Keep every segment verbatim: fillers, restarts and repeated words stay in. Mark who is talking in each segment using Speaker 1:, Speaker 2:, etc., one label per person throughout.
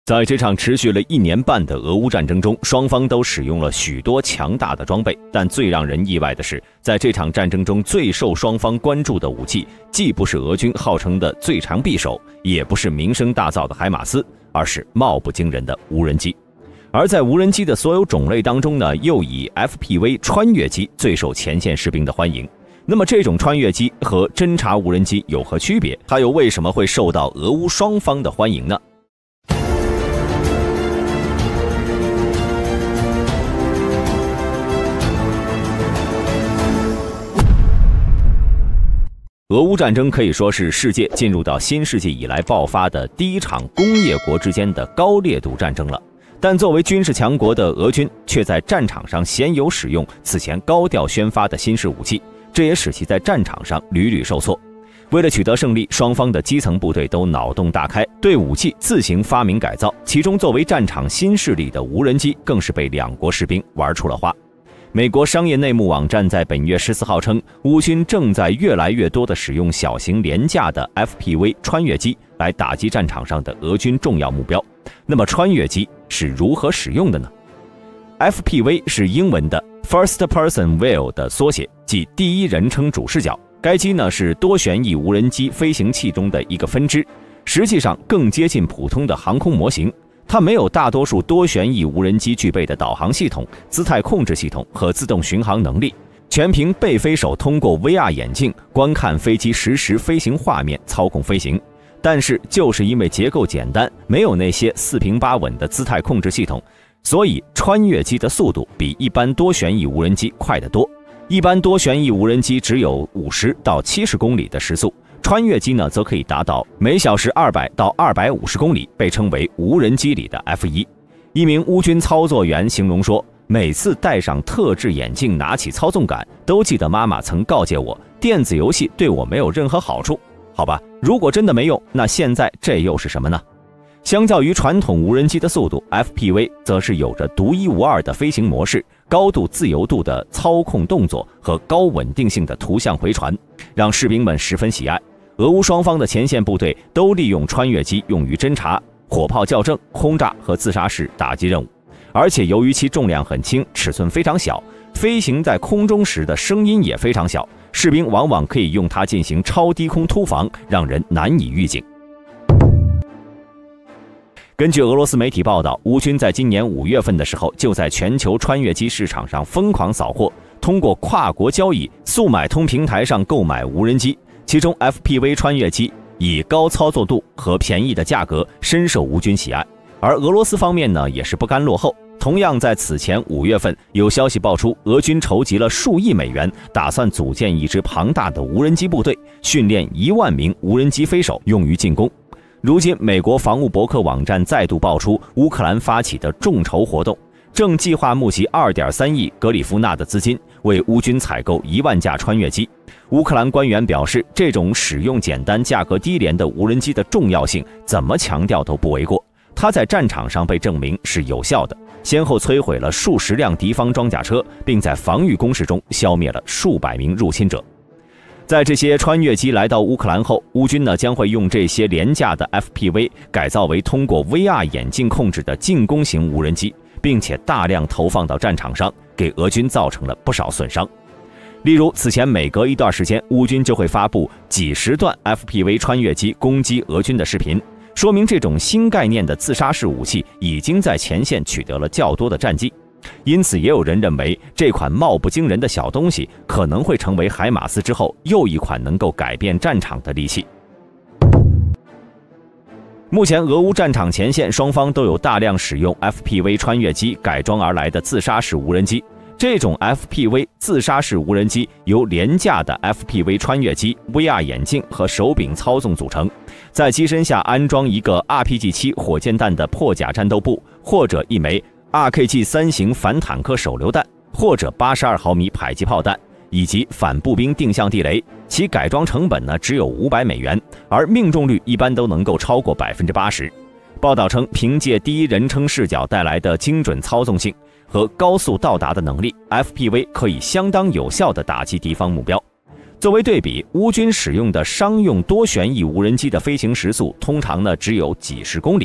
Speaker 1: 在这场持续了一年半的俄乌战争中，双方都使用了许多强大的装备，但最让人意外的是，在这场战争中最受双方关注的武器，既不是俄军号称的最长匕首，也不是名声大噪的海马斯，而是貌不惊人的无人机。而在无人机的所有种类当中呢，又以 F P V 穿越机最受前线士兵的欢迎。那么这种穿越机和侦察无人机有何区别？它又为什么会受到俄乌双方的欢迎呢？俄乌战争可以说是世界进入到新世纪以来爆发的第一场工业国之间的高烈度战争了。但作为军事强国的俄军，却在战场上鲜有使用此前高调宣发的新式武器，这也使其在战场上屡屡受挫。为了取得胜利，双方的基层部队都脑洞大开，对武器自行发明改造，其中作为战场新势力的无人机，更是被两国士兵玩出了花。美国商业内幕网站在本月十四号称，乌军正在越来越多地使用小型廉价的 F P V 穿越机来打击战场上的俄军重要目标。那么穿越机是如何使用的呢？ F P V 是英文的 First Person View 的缩写，即第一人称主视角。该机呢是多旋翼无人机飞行器中的一个分支，实际上更接近普通的航空模型。它没有大多数多旋翼无人机具备的导航系统、姿态控制系统和自动巡航能力，全凭背飞手通过 V R 眼镜观看飞机实时飞行画面操控飞行。但是就是因为结构简单，没有那些四平八稳的姿态控制系统，所以穿越机的速度比一般多旋翼无人机快得多。一般多旋翼无人机只有五十到七十公里的时速，穿越机呢，则可以达到每小时二百到二百五十公里，被称为无人机里的 F 一。一名乌军操作员形容说，每次戴上特制眼镜拿起操纵杆，都记得妈妈曾告诫我，电子游戏对我没有任何好处。好吧，如果真的没用，那现在这又是什么呢？相较于传统无人机的速度， F P V 则是有着独一无二的飞行模式、高度自由度的操控动作和高稳定性的图像回传，让士兵们十分喜爱。俄乌双方的前线部队都利用穿越机用于侦察、火炮校正、轰炸和自杀式打击任务，而且由于其重量很轻，尺寸非常小，飞行在空中时的声音也非常小，士兵往往可以用它进行超低空突防，让人难以预警。根据俄罗斯媒体报道，乌军在今年五月份的时候，就在全球穿越机市场上疯狂扫货，通过跨国交易速买通平台上购买无人机，其中 F P V 穿越机以高操作度和便宜的价格深受乌军喜爱。而俄罗斯方面呢，也是不甘落后，同样在此前五月份，有消息爆出，俄军筹集了数亿美元，打算组建一支庞大的无人机部队，训练一万名无人机飞手用于进攻。如今，美国防务博客网站再度爆出乌克兰发起的众筹活动，正计划募集 二点三亿格里夫纳的资金，为乌军采购一万架穿越机。乌克兰官员表示，这种使用简单、价格低廉的无人机的重要性，怎么强调都不为过。它在战场上被证明是有效的，先后摧毁了数十辆敌方装甲车，并在防御工事中消灭了数百名入侵者。在这些穿越机来到乌克兰后，乌军呢将会用这些廉价的 F P V 改造为通过 V R 眼镜控制的进攻型无人机，并且大量投放到战场上，给俄军造成了不少损伤。例如，此前每隔一段时间，乌军就会发布几十段 F P V 穿越机攻击俄军的视频，说明这种新概念的自杀式武器已经在前线取得了较多的战绩。因此，也有人认为这款貌不惊人的小东西可能会成为海马斯之后又一款能够改变战场的利器。目前，俄乌战场前线双方都有大量使用 F P V 穿越机改装而来的自杀式无人机。这种 F P V 自杀式无人机由廉价的 F P V 穿越机、V R 眼镜和手柄操纵组成，在机身下安装一个 R P G 七 火箭弹的破甲战斗部，或者一枚 R K G 三 型反坦克手榴弹，或者八十二毫米迫击炮弹，以及反步兵定向地雷。其改装成本呢只有五百美元，而命中率一般都能够超过 百分之八十。报道称，凭借第一人称视角带来的精准操纵性和高速到达的能力， F P V 可以相当有效地打击敌方目标。作为对比，乌军使用的商用多旋翼无人机的飞行时速通常呢只有几十公里，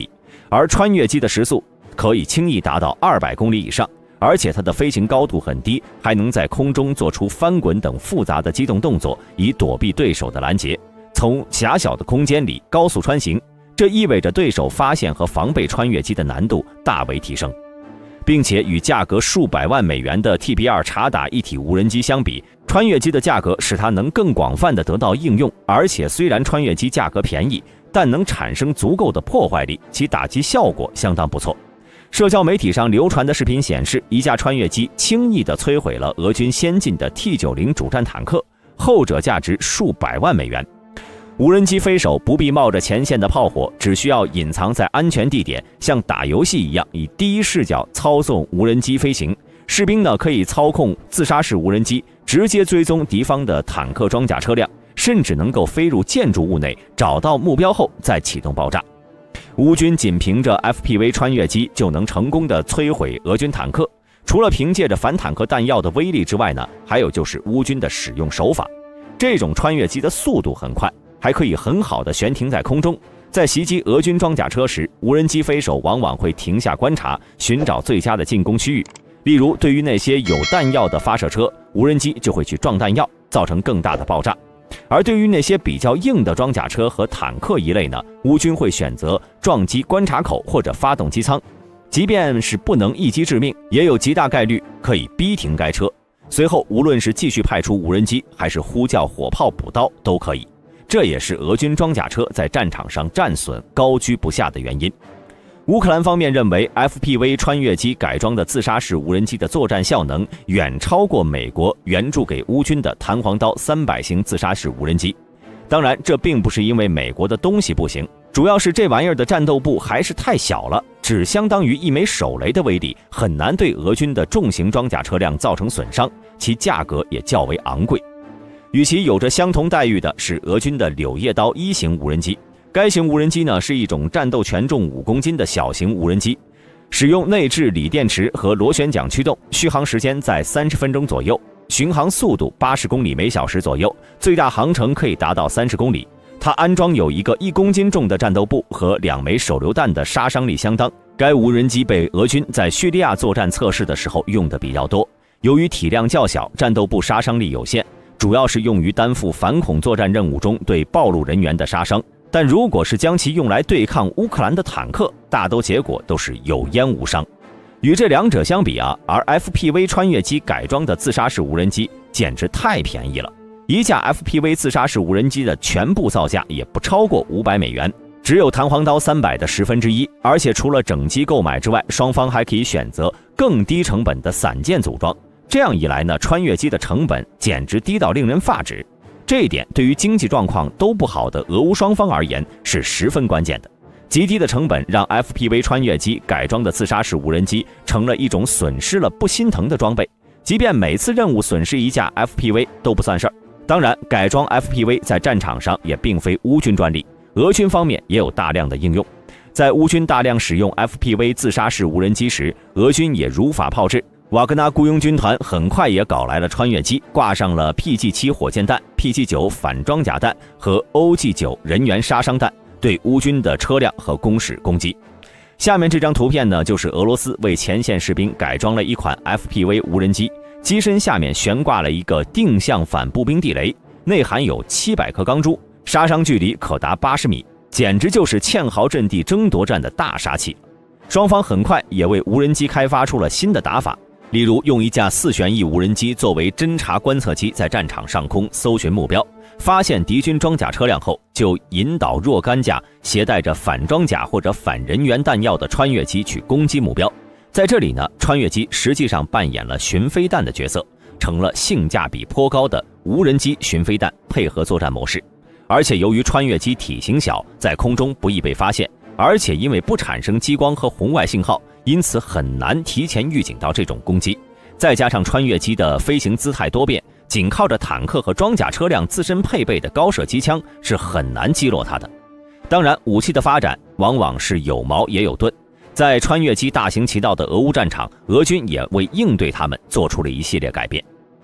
Speaker 1: 而穿越机的时速可以轻易达到二百公里以上，而且它的飞行高度很低，还能在空中做出翻滚等复杂的机动动作，以躲避对手的拦截。从狭小的空间里高速穿行，这意味着对手发现和防备穿越机的难度大为提升。并且与价格数百万美元的 T B 二 察打一体无人机相比，穿越机的价格使它能更广泛地得到应用，而且虽然穿越机价格便宜，但能产生足够的破坏力，其打击效果相当不错。社交媒体上流传的视频显示，一架穿越机轻易地摧毁了俄军先进的 T 九十 主战坦克，后者价值数百万美元。无人机飞手不必冒着前线的炮火，只需要隐藏在安全地点，像打游戏一样以第一视角操纵无人机飞行。士兵呢可以操控自杀式无人机，直接追踪敌方的坦克装甲车辆，甚至能够飞入建筑物内，找到目标后再启动爆炸。乌军仅凭着 F P V 穿越机就能成功的摧毁俄军坦克。除了凭借着反坦克弹药的威力之外呢，还有就是乌军的使用手法。这种穿越机的速度很快，还可以很好的悬停在空中。在袭击俄军装甲车时，无人机飞手往往会停下观察，寻找最佳的进攻区域。例如，对于那些有弹药的发射车，无人机就会去撞弹药，造成更大的爆炸。而对于那些比较硬的装甲车和坦克一类呢，乌军会选择撞击观察口或者发动机舱，即便是不能一击致命，也有极大概率可以逼停该车。随后，无论是继续派出无人机，还是呼叫火炮补刀都可以。这也是俄军装甲车在战场上战损高居不下的原因。乌克兰方面认为 ，F P V 穿越机改装的自杀式无人机的作战效能远超过美国援助给乌军的弹簧刀三百型自杀式无人机。当然，这并不是因为美国的东西不行，主要是这玩意儿的战斗部还是太小了，只相当于一枚手雷的威力，很难对俄军的重型装甲车辆造成损伤，其价格也较为昂贵。与其有着相同待遇的是俄军的柳叶刀一型无人机。该型无人机呢是一种战斗权重五公斤的小型无人机，使用内置锂电池和螺旋桨驱动，续航时间在三十分钟左右，巡航速度八十公里每小时左右，最大航程可以达到三十公里。它安装有一个一公斤重的战斗部和两枚手榴弹的杀伤力相当。该无人机被俄军在叙利亚作战测试的时候用的比较多，由于体量较小，战斗部杀伤力有限，主要是用于担负反恐作战任务中对暴露人员的杀伤。但如果是将其用来对抗乌克兰的坦克，大多结果都是有烟无伤。与这两者相比啊，而 F P V 穿越机改装的自杀式无人机简直太便宜了。一架 F P V 自杀式无人机的全部造价也不超过五百美元，只有弹簧刀三百的十分之一。而且除了整机购买之外，双方还可以选择更低成本的散件组装。这样一来呢，穿越机的成本简直低到令人发指。这一点对于经济状况都不好的俄乌双方而言是十分关键的。极低的成本让 F P V 穿越机改装的自杀式无人机成了一种损失了不心疼的装备，即便每次任务损失一架 F P V 都不算事儿。当然，改装 F P V 在战场上也并非乌军专利，俄军方面也有大量的应用。在乌军大量使用 F P V 自杀式无人机时，俄军也如法炮制。瓦格纳雇佣军团很快也搞来了穿越机，挂上了 P G 七 火箭弹、P G 九 反装甲弹和 O G 九 人员杀伤弹，对乌军的车辆和工事攻击。下面这张图片呢，就是俄罗斯为前线士兵改装了一款 F P V 无人机，机身下面悬挂了一个定向反步兵地雷，内含有七百颗钢珠，杀伤距离可达八十米，简直就是堑壕阵地争夺战的大杀器。双方很快也为无人机开发出了新的打法。例如，用一架四旋翼无人机作为侦察观测机，在战场上空搜寻目标，发现敌军装甲车辆后，就引导若干架携带着反装甲或者反人员弹药的穿越机去攻击目标。在这里呢，穿越机实际上扮演了巡飞弹的角色，成了性价比颇高的无人机巡飞弹配合作战模式。而且由于穿越机体型小，在空中不易被发现，而且因为不产生激光和红外信号，因此很难提前预警到这种攻击。再加上穿越机的飞行姿态多变，仅靠着坦克和装甲车辆自身配备的高射机枪是很难击落它的。当然，武器的发展往往是有矛也有盾。在穿越机大行其道的俄乌战场，俄军也为应对他们做出了一系列改变。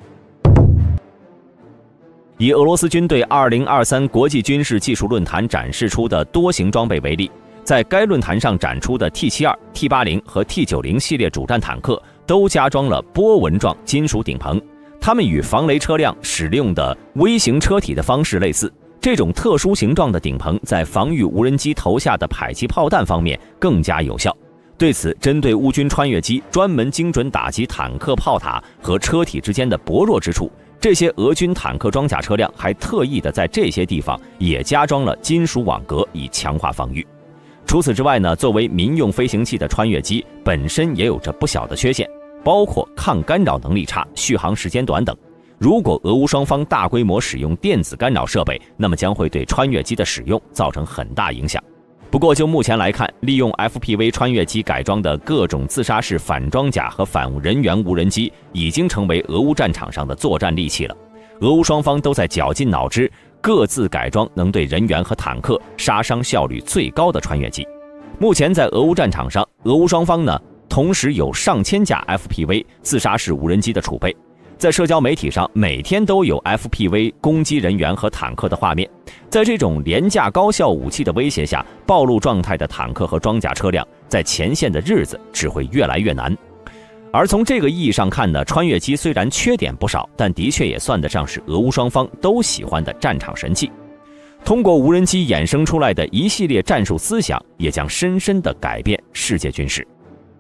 Speaker 1: 以俄罗斯军队二零二三国际军事技术论坛展示出的多型装备为例， 在该论坛上展出的 T 七十二、T 八十 和 T 九十 系列主战坦克都加装了波纹状金属顶棚，它们与防雷车辆使用的微型车体的方式类似。这种特殊形状的顶棚在防御无人机投下的迫击炮弹方面更加有效。对此，针对乌军穿越机专门精准打击坦克炮塔和车体之间的薄弱之处，这些俄军坦克装甲车辆还特意的在这些地方也加装了金属网格，以强化防御。除此之外呢，作为民用飞行器的穿越机本身也有着不小的缺陷，包括抗干扰能力差、续航时间短等。如果俄乌双方大规模使用电子干扰设备，那么将会对穿越机的使用造成很大影响。不过就目前来看，利用 F P V 穿越机改装的各种自杀式反装甲和反人员无人机已经成为俄乌战场上的作战利器了。俄乌双方都在绞尽脑汁，各自改装能对人员和坦克杀伤效率最高的穿越机。目前在俄乌战场上，俄乌双方呢同时有上千架 F P V 自杀式无人机的储备。在社交媒体上，每天都有 F P V 攻击人员和坦克的画面。在这种廉价高效武器的威胁下，暴露状态的坦克和装甲车辆在前线的日子只会越来越难。而从这个意义上看呢，穿越机虽然缺点不少，但的确也算得上是俄乌双方都喜欢的战场神器。通过无人机衍生出来的一系列战术思想，也将深深地改变世界军事。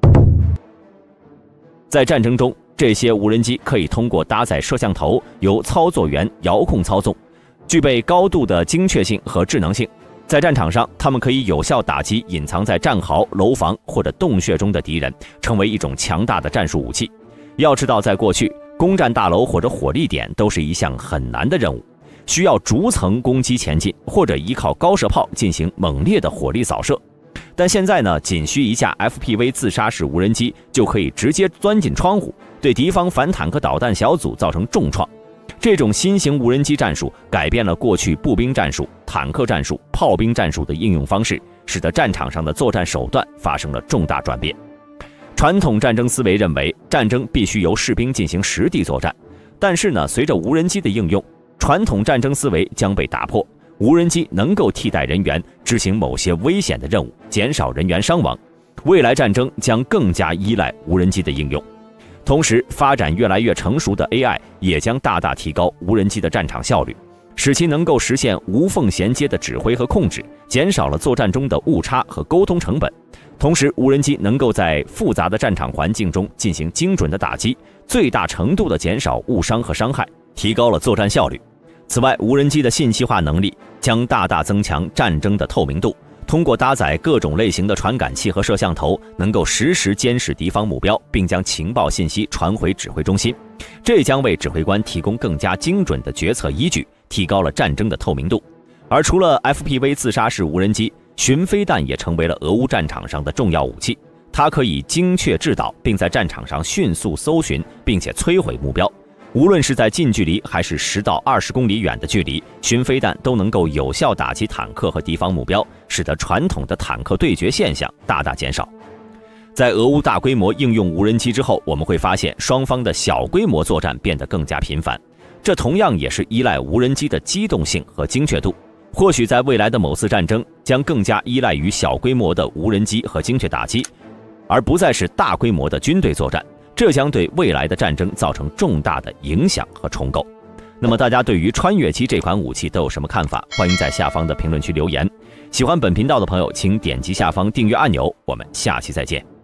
Speaker 1: 在战争中，这些无人机可以通过搭载摄像头，由操作员遥控操纵，具备高度的精确性和智能性。在战场上，它们可以有效打击隐藏在战壕、楼房或者洞穴中的敌人，成为一种强大的战术武器。要知道，在过去，攻占大楼或者火力点都是一项很难的任务，需要逐层攻击前进，或者依靠高射炮进行猛烈的火力扫射。但现在呢，仅需一架 F P V 自杀式无人机就可以直接钻进窗户，对敌方反坦克导弹小组造成重创。这种新型无人机战术改变了过去步兵战术、坦克战术、炮兵战术的应用方式，使得战场上的作战手段发生了重大转变。传统战争思维认为，战争必须由士兵进行实地作战，但是呢，随着无人机的应用，传统战争思维将被打破。无人机能够替代人员执行某些危险的任务，减少人员伤亡。未来战争将更加依赖无人机的应用。同时，发展越来越成熟的 A I 也将大大提高无人机的战场效率，使其能够实现无缝衔接的指挥和控制，减少了作战中的误差和沟通成本。同时，无人机能够在复杂的战场环境中进行精准的打击，最大程度地减少误伤和伤害，提高了作战效率。此外，无人机的信息化能力将大大增强战争的透明度。通过搭载各种类型的传感器和摄像头，能够实时监视敌方目标，并将情报信息传回指挥中心。这将为指挥官提供更加精准的决策依据，提高了战争的透明度。而除了 F P V 自杀式无人机，巡飞弹也成为了俄乌战场上的重要武器。它可以精确制导，并在战场上迅速搜寻并且摧毁目标。无论是在近距离还是十到二十公里远的距离，巡飞弹都能够有效打击坦克和敌方目标，使得传统的坦克对决现象大大减少。在俄乌大规模应用无人机之后，我们会发现双方的小规模作战变得更加频繁，这同样也是依赖无人机的机动性和精确度。或许在未来的某次战争将更加依赖于小规模的无人机和精确打击，而不再是大规模的军队作战。这将对未来的战争造成重大的影响和重构。那么大家对于穿越机这款武器都有什么看法？欢迎在下方的评论区留言。喜欢本频道的朋友，请点击下方订阅按钮。我们下期再见。